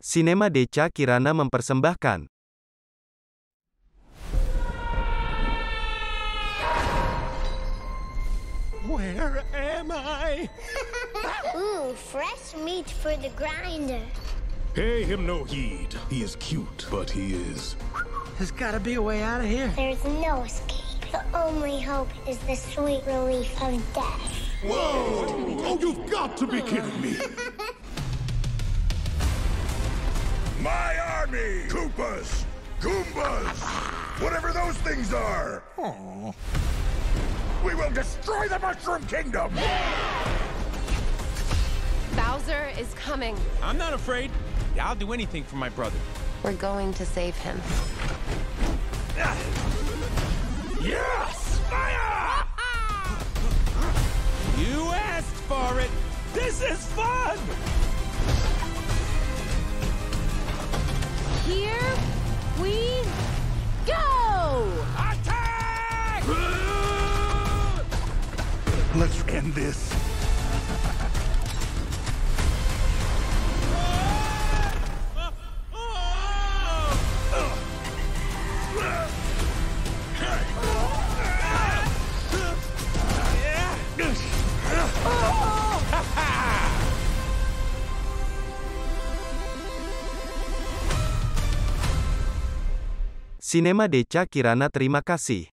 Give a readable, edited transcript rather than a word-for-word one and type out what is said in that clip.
Sinema Deca Kirana mempersembahkan. Where am I? Ooh, fresh meat for the grinder. Pay him no heed. He is cute, but he is. There's gotta be a way out of here. There's no escape. The only hope is the sweet relief of death. Whoa! Oh, you've got to be kidding me! My army! Koopas! Goombas! Whatever those things are! Aw. We will destroy the Mushroom Kingdom! Bowser is coming. I'm not afraid. I'll do anything for my brother. We're going to save him. Yes! Fire! You asked for it. This is fun! Here we go! Attack! Let's end this. Sinema Deca Kirana terima kasih.